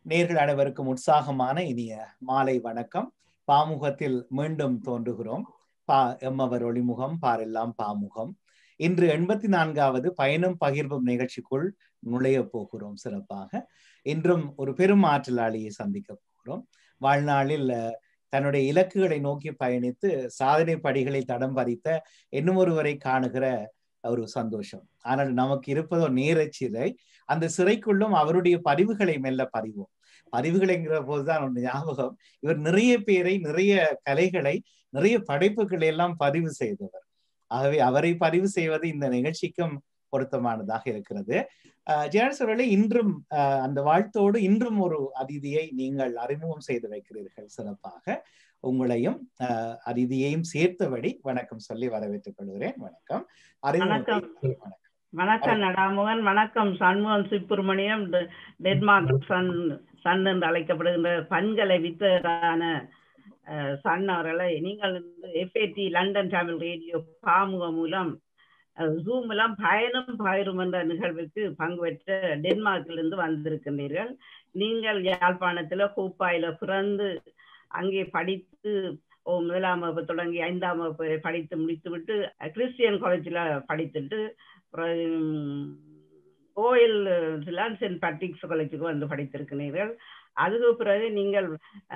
நேர்கள் அனைவருக்கும் உற்சாகமான இனிய மாலை வணக்கம். பாமுகத்தில் மீண்டும் தோன்றுகிறோம். எம்மவர் ஒளிமுகம் பாரெல்லாம் பாமுகம். இன்று 84வது பயணம் பகிர்வும் நிகழ்ச்சிக்குள் நுழைய போகிறோம். சிறப்பாக இன்றும் ஒரு பெரும் ஆற்றலாளியை சந்திக்க போகிறோம். வாழ்நாளில் தன்னுடைய இலக்குகளை நோக்கி பயணித்து சாதனை படிகளை தடம் பதித்த இன்னும் ஒருவரை காணுகிற ஒரு சந்தோஷம். ஆனால் நமக்கு இருப்பதோ நேர சிறை. அந்த சிறைக்குள்ளும் அவருடைய பதிவுகளை மெல்ல பதிவோம். பதிவுகளைங்கிற போதுதான் ஒன்று ஞாபகம். இவர் நிறைய பேரை, நிறைய கலைகளை, நிறைய படைப்புகளை எல்லாம் பதிவு செய்தவர். ஆகவே அவரை பதிவு செய்வது இந்த நிகழ்ச்சிக்கும் பொருத்தமானதாக இருக்கிறது. ஜெயசவர்களே, இன்றும் அந்த வாழ்த்தோடு இன்றும் ஒரு அதிதியை நீங்கள் அறிமுகம் செய்து வைக்கிறீர்கள். சிறப்பாக உங்களையும் அதிதியையும் சேர்த்தபடி வணக்கம் சொல்லி வரவேற்றுக் கொள்கிறேன். வணக்கம். வணக்கம். வணக்கம் நடாமுகன். வணக்கம் சண்முகன் சுப்பிரமணியம். டென்மார்க் சன் என்று அழைக்கப்படுகின்ற பண்களை வித்தரான சன் அவர்களை நீங்கள் FAT London Tamil radio Paamugam மூலம் ஜூம் எல்லாம் பயணம் பகிரும் என்ற நிகழ்வுக்கு பங்கு பெற்ற டென்மார்க்கிலிருந்து வந்திருக்கின்றீர்கள். நீங்கள் யாழ்ப்பாணத்துல கோப்பாயில பிறந்து அங்கே படித்து முதலாம் வகுப்பு தொடங்கி 5ஆம் வகுப்பு படித்து முடித்துவிட்டு கிறிஸ்டியன் காலேஜில் படித்துட்டு ஓஎல் சென்ட் பேட்ரிக்ஸ் காலேஜுக்கு வந்து படித்திருக்கிறீர்கள். அதுக்கு பிறகு நீங்கள்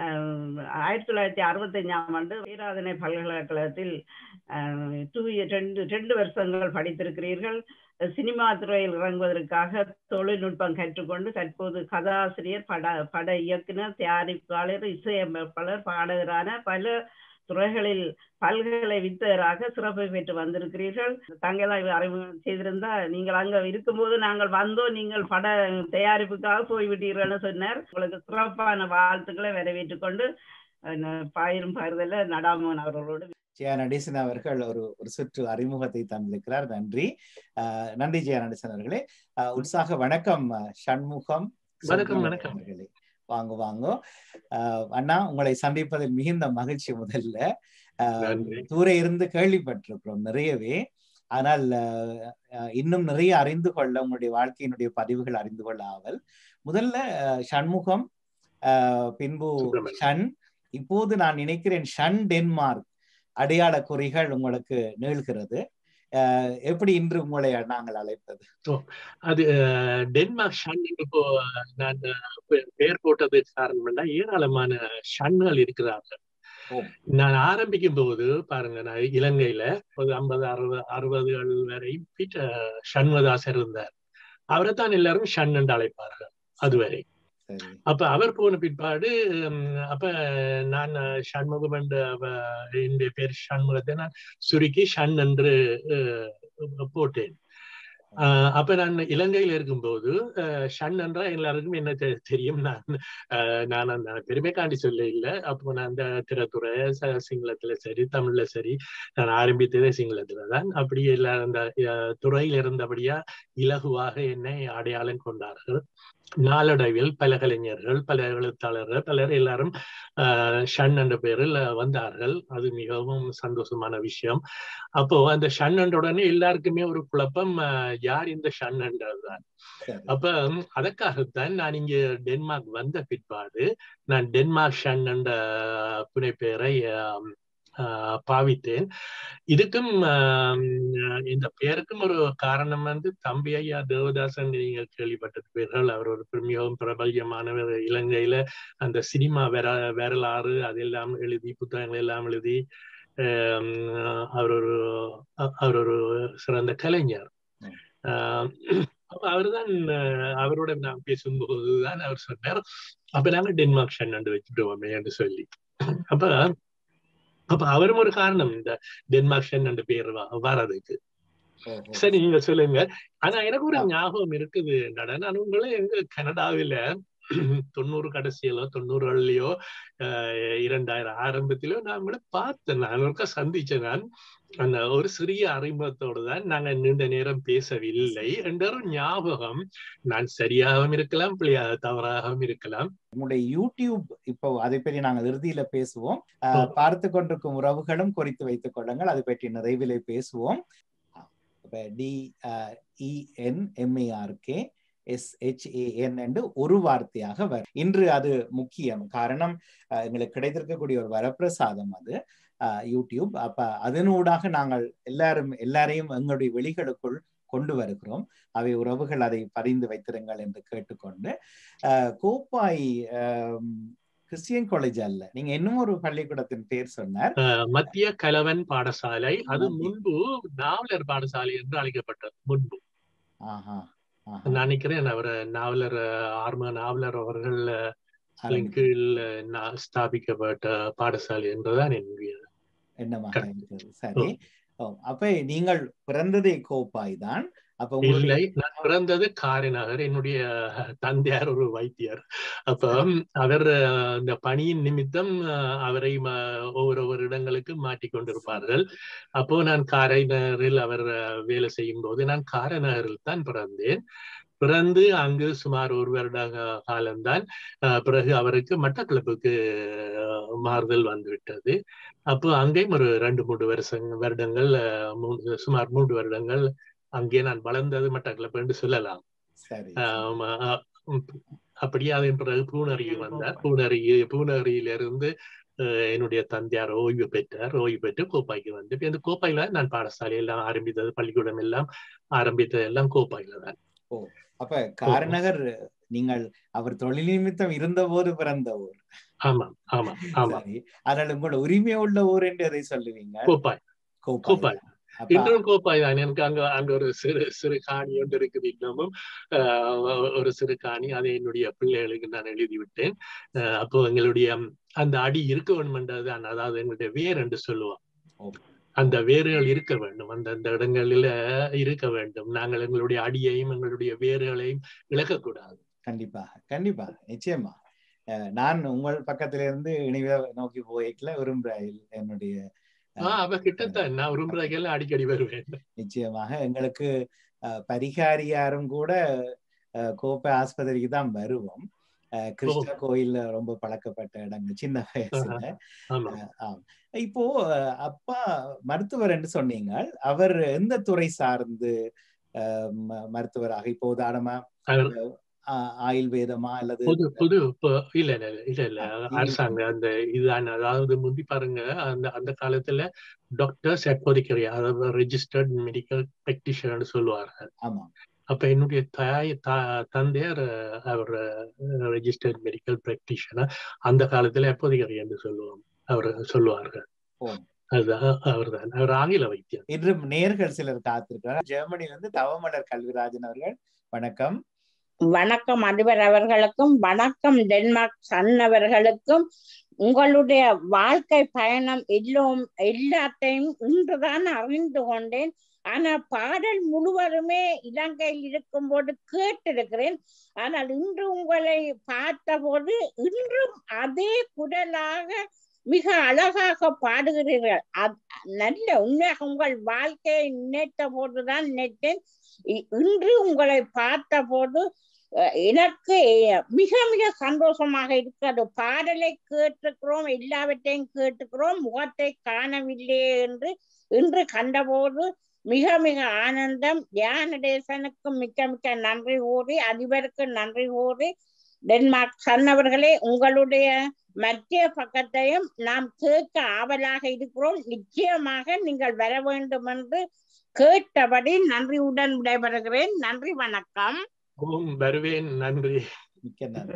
1965ஆம் ஆண்டு பேராதனை பல்கலைக்கழகத்தில் 2 வருஷங்கள் படித்திருக்கிறீர்கள். சினிமா துறையில் இறங்குவதற்காக தொழில்நுட்பம் கற்றுக்கொண்டு தற்போது கதாசிரியர், பட இயக்குனர், தயாரிப்பாளர், இசையமைப்பாளர், பாடகரான பல துறைகளில் பல்கலை வித்தராக சிறப்பு பெற்று வந்திருக்கிறீர்கள். தங்களாய் அறிமுகம் செய்திருந்தா நீங்கள் அங்க இருக்கும்போது நாங்கள் வந்தோம், நீங்கள் பட தயாரிப்புக்காக போய்விட்டீர்கள்னு சொன்னார். உங்களுக்கு சிறப்பான வாழ்த்துக்களை வரவேற்றுக் கொண்டு பயிரும் பகிர்தல நடாமோகன் அவர்களோடு ஜெயா நடேசன் அவர்கள் ஒரு சுற்று அறிமுகத்தை தந்திருக்கிறார். நன்றி. நன்றி ஜெயா நடேசன் அவர்களே. உற்சாக வணக்கம் சண்முகம். வணக்கம். வாங்க வாங்க அண்ணா, உங்களை சந்திப்பதில் மிகுந்த மகிழ்ச்சி. முதல்ல தூர இருந்து கேள்விப்பட்டிருக்கிறோம் நிறையவே. ஆனால் இன்னும் நிறைய அறிந்து கொள்ள, உங்களுடைய வாழ்க்கையினுடைய பதிவுகள் அறிந்து கொள்ள ஆவல். முதல்ல சண்முகம், பின்பு ஷன், இப்போது நான் நினைக்கிறேன் ஷன் டென்மார்க் அடையாள குறிகள் உங்களுக்கு நீள்கிறது. எப்படி இன்று உங்களை நாங்கள் அழைப்பது? அது டென்மார்க் ஷன் இப்போ நான் பெயர் போட்டது காரணம், ஏராளமான ஷன்கள் இருக்கிறார்கள். நான் ஆரம்பிக்கும் போது பாருங்க, நான் இலங்கையில ஒரு 50-60 வரை பீட்டர் ஷண்முகதாசர் இருந்தார். அவரை தான் எல்லாரும் ஷன் என்று அழைப்பார்கள் அதுவரை. அப்ப அவர் போன பிற்பாடு அப்ப நான் ஷண்முகம் என்ற பேர் ஷண்முகத்தை நான் சுருக்கி ஷன் என்று போட்டேன். அப்ப நான் இலங்கையில இருக்கும்போது ஷன் என்றா எல்லாருக்கும் என்ன தெரியும், நான் அந்த பெருமைக்காண்டி சொல்ல இல்லை. அப்போ நான் அந்த திரைத்துறை சிங்களத்துல சரி தமிழ்ல சரி நான் ஆரம்பித்ததே சிங்களத்துல தான். அப்படி எல்லாரும் அந்த துறையில் இருந்தபடியா இலகுவாக என்னை அடையாளம் கொண்டார்கள். நாளடைவில் பல கலைஞர்கள், பல எழுத்தாளர்கள், பலர் எல்லாரும் ஷன் என்ற பெயரில் வந்தார்கள். அது மிகவும் சந்தோஷமான விஷயம். அப்போ அந்த ஷன் என்ற உடனே எல்லாருக்குமே ஒரு குழப்பம், யார் இந்த ஷன் என்றதுதான். அப்ப அதற்காகத்தான் நான் இங்க டென்மார்க் வந்த பிற்பாடு நான் டென்மார்க் ஷன் என்ற புனை பெயரை பாவித்தேன். இதுக்கும் இந்த பெயருக்கும் ஒரு காரணம் தம்பி ஐயா தேவதாசன், நீங்கள் கேள்விப்பட்டிருப்பீர்கள். அவர் ஒரு மிகவும் பிரபல்யமானவர். இலங்கையில அந்த சினிமா வரலாறு அதெல்லாம் எழுதி, புத்தகங்கள் எல்லாம் எழுதி அவர் ஒரு சிறந்த கலைஞர். அப்ப அவர்தான், அவரோட நான் பேசும்போதுதான் அவர் சொன்னார், அப்ப நாங்க டென்மார்க் ஷன் என்று வச்சுட்டோமே என்று சொல்லி. அப்ப அவரும் ஒரு காரணம் இந்த டென்மார்க் ஷன் என்ற பேர் வர்றதுக்கு. சரி, நீங்க சொல்லுங்க. ஆனா எனக்கு ஒரு ஞாபகம் இருக்குது, நான் உங்களை எங்க கனடாவில 90 கடைசியிலோ 90லையோ 2000 ஆரம்பத்திலோ நான் கூட பார்த்தேன். நான் ஒருக்கா சந்திச்சேன். நான் அந்த ஒரு சிறிய அறிமுகத்தோடு தான் நாங்க நீண்ட நேரம் பேசவில்லை என்ற ஒரு ஞாபகம். நான் சரியாகவும் இருக்கலாம், தவறாகவும் இருக்கலாம். உங்களுடைய யூடியூப், இப்போ அதை பற்றி நாங்கள் இறுதியில பேசுவோம். பார்த்து கொண்டிருக்கும் உறவுகளும் குறித்து வைத்துக் கொள்ளுங்கள், அதை பற்றி நிறைவிலே பேசுவோம். DENMARK SHAN என்று ஒரு வார்த்தையாக வரும். இன்று அது முக்கியம். காரணம் எங்களுக்கு கிடைத்திருக்கக்கூடிய ஒரு வரப்பிரசாதம் அது யூடியூப். அப்ப அதனூடாக நாங்கள் எல்லாரையும் எங்களுடைய வெளிகளுக்குள் கொண்டு வருகிறோம். அவை உறவுகள் அதை பதிந்து வைத்திருங்கள் என்று கேட்டுக்கொண்டு, கோப்பாய் கிறிஸ்டியன் காலேஜ் அல்ல, நீங்க இன்னும் ஒரு பள்ளிக்கூடத்தின் பேர் சொன்னார், மத்திய கலவன் பாடசாலை. அது முன்பு நாவலர் பாடசாலை என்று அழைக்கப்பட்டது. முன்பு நான் நினைக்கிறேன் அவர் நாவலர் ஆர்ம நாவலர் அவர்கள் கீழ் ஸ்தாபிக்கப்பட்ட பாடசாலை என்றுதான் என்னுடைய எண்ணமாக இருக்கிறது. சரி, அப்ப நீங்கள் பிறந்ததே கோப்பாய் தான். அப்ப இல்லை, நான் பிறந்தது காரைநகர். என்னுடைய தந்தையார் ஒரு வைத்தியர். அப்ப அவர் இந்த பணியின் நிமித்தம் அவரை ஒவ்வொரு இடங்களுக்கு மாற்றிக்கொண்டிருப்பார்கள். அப்போ நான் காரைநகரில் அவர் வேலை செய்யும் போது நான் காரைநகரில் தான் பிறந்தேன். பிறந்து அங்கு சுமார் ஒரு வருட காலம்தான். பிறகு அவருக்கு மட்டக்களப்புக்கு மாறுதல் வந்துவிட்டது. அப்போ அங்கேயும் ஒரு 2-3 வருடங்கள் சுமார் 3 வருடங்கள் அங்கே நான் வளர்ந்தது மட்டக்களப்பு என்று சொல்லலாம். அப்படியே அதன் பிறகு பூனரிக்கு வந்தார். பூனரியிலிருந்து என்னுடைய தந்தையார் ஓய்வு பெற்றார். ஓய்வு பெற்று கோப்பாய்க்கு வந்து இந்த கோப்பாயில நான் பாடசாலை எல்லாம் ஆரம்பித்தது, பள்ளிக்கூடம் எல்லாம் ஆரம்பித்தது எல்லாம் கோப்பாயில தான். அப்ப காரைநகர் நீங்கள் அவர் தொழில் நிமித்தம் இருந்த போது பிறந்த ஊர். ஆமா ஆமா ஆமா. அதனால உங்களோட உரிமை உள்ள ஊர் என்று அதை சொல்லுவீங்க. கோப்பாய். கோப்பாய் இன்றும் கோப்பாய் தான். எனக்கு அங்க ஒரு சிறு காணி ஒன்று இருக்குது. இன்னமும் ஒரு சிறு காணி. அதை என்னுடைய பிள்ளைகளுக்கு நான் எழுதிவிட்டேன். அப்போ எங்களுடைய அந்த அடி இருக்க வேண்டும்ன்றதுதான், அதாவது எங்களுடைய வேர் என்று சொல்லுவோம். அந்த வேர்கள் இருக்க வேண்டும், அந்தந்த இடங்களில இருக்க வேண்டும். நாங்கள் எங்களுடைய அடியையும் எங்களுடைய வேர்களையும் இழக்கக்கூடாது. கண்டிப்பா நிச்சயமா. நான் உங்கள் பக்கத்திலிருந்து இணைவை நோக்கி போய்க்கல விரும்புகிறேன். என்னுடைய கிட்டத்தான் நான் விரும்புகிறேன், அடிக்கடி வருவேன். நிச்சயமாக எங்களுக்கு பரிகாரியாரும் கூட கோப்பை ஆஸ்பத்திரிக்கு தான் வருவோம். கிருஷ்ண கோயில்ல ரொம்ப பழக்கப்பட்ட இடங்கள் சின்ன வயசுல. இப்போ அப்பா மருத்துவர் என்று சொன்னீங்க. அவர் எந்த துறை சார்ந்து மருத்துவராக? இப்போ உதாரணமா ஆயுர்வேதமா அல்லது புது இல்ல அரசாங்க அந்த இதுதான். அதாவது முந்தி பாருங்க, அந்த காலத்துல டாக்டர்ஸ் அப்போதைக்கு அதாவது ரெஜிஸ்டர்ட் மெடிக்கல் பிராக்டிஷனர் சொல்லுவார்கள். ஆமா. அப்ப என்னுடைய தந்தையார் அவர் ரெஜிஸ்டர்ட் மெடிக்கல் பிராக்டிஷனர். அந்த காலத்துல அப்போதைக்கு என்று அவர் சொல்லுவார்கள். அதுதான் அவர்தான். அவர் ஆங்கில வைத்தியர். இன்று நேர்கள் சிலர் காத்திருக்கிறார். ஜெர்மனியிலிருந்து தவமலர் கல்விராஜன் அவர்கள், வணக்கம். வணக்கம் அதிபர் அவர்களுக்கும், வணக்கம் டென்மார்க் சன் அவர்களுக்கும். உங்களுடைய வாழ்க்கை பயணம் எல்லாத்தையும் இன்றுதான் அறிந்து கொண்டேன். ஆனா பாடல் முழுவதுமே இலங்கையில் இருக்கும் போது கேட்டிருக்கிறேன். ஆனால் இன்று உங்களை பார்த்த போது இன்றும் அதே குரலாக மிக அழகாக பாடுகிறீர்கள். நல்ல உண்மையாக உங்கள் வாழ்க்கையை நினைத்த போதுதான் நினைத்தேன். இன்று உங்களை பார்த்த போது எனக்கு மிக மிக சந்தோஷமாக இருக்கிறது. பாடலை கேட்டுக்கிறோம், எல்லாவற்றையும் கேட்டுக்கிறோம், முகத்தை காணவில்லையே என்று இன்று கண்டபோது மிக மிக ஆனந்தம். தியானதேசனுக்கும் மிக்க மிக்க நன்றி கூறி, அதிபருக்கு நன்றி கூறி, டென்மார்க் சன்னவர்களே உங்களுடைய மத்திய பக்கத்தையும் நாம் கேட்க ஆவலாக இருக்கிறோம். நிச்சயமாக நீங்கள் வர வேண்டும் என்று கேட்டபடி நன்றியுடன் விடைபெறுகிறேன். நன்றி, வணக்கம். வருவேன். நன்றி, மிக்க நன்றி.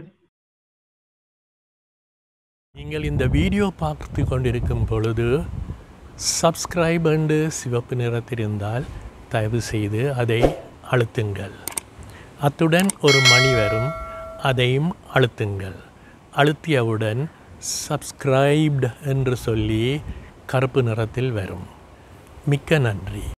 நீங்கள் இந்த வீடியோ பார்த்து கொண்டிருக்கும் பொழுது சப்ஸ்கிரைப் என்று சிவப்பு நிறத்தில் இருந்தால் தயவு செய்து அதை அழுத்துங்கள். அத்துடன் ஒரு மணி வரும், அதையும் அழுத்துங்கள். அழுத்தியவுடன் சப்ஸ்கிரைப்ட் என்று சொல்லி கருப்பு நிறத்தில் வரும். மிக்க நன்றி.